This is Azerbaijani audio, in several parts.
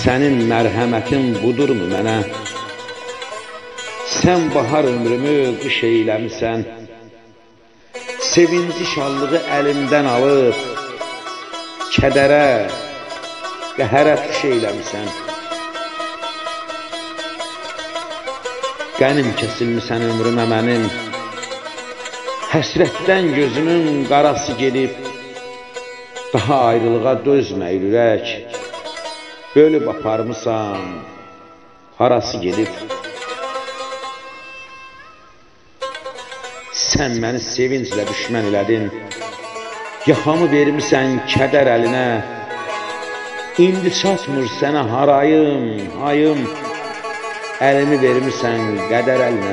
Sənin mərhəmətin budurmu mənə? Sən bahar ömrümü qış eyləmisən. Sevinci şallığı əlimdən alıb, kədərə, qəhərə tuş eyləmisən. Qənim kəsilmisən ömrümə mənim, həsrətdən gözümün qarası gedib, daha ayrılığa dözməyir ürək, bölüb aparmısan, harası gedib. Sən məni sevinclə düşmən elədin, yaxamı vermisən kədər əlinə, indi çatmır sənə harayım, hayım, əlimi vermisən qədər əlinə.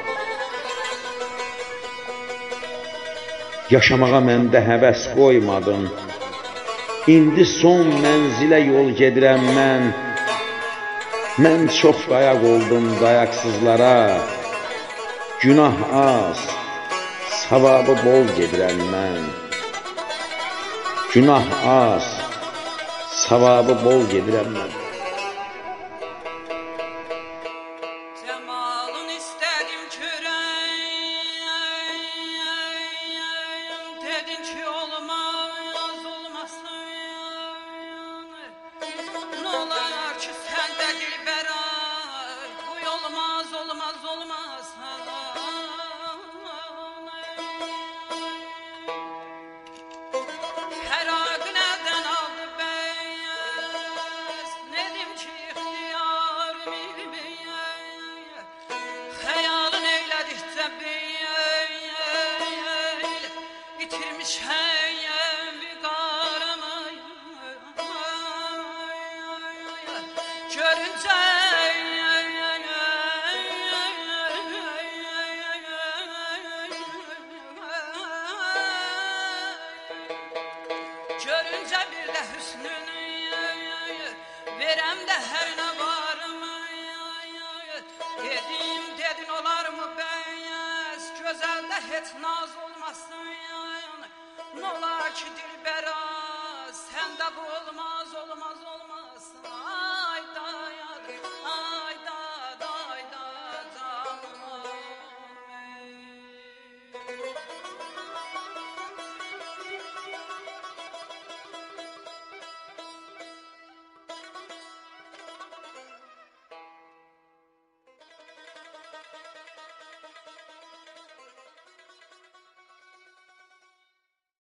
Yaşamağa məndə həvəs qoymadın, indi son mənzilə yol gedirəm mən. Mən çox dayaq oldum dayaqsızlara, günah az, savabı bol gedirəm mən. Günah az, savabı bol gedirəm mən. Dedin ki olmaz, olmasın. Ne olar ki sende dilbera, bu olmaz, olmaz, olmaz. Feraq nereden aldı beyaz, nedim ki ihtiyar bilmeyey. Hayalın eyledikçe İtirmiş bir qarımı görüncə bir də hüsnünü verəm də hər nə varımı. Dedin olarmı bəyəz, gözəldə heç naz olmasın. Nolar ki dilbera, səndə bu olmaz, olmaz, olmaz.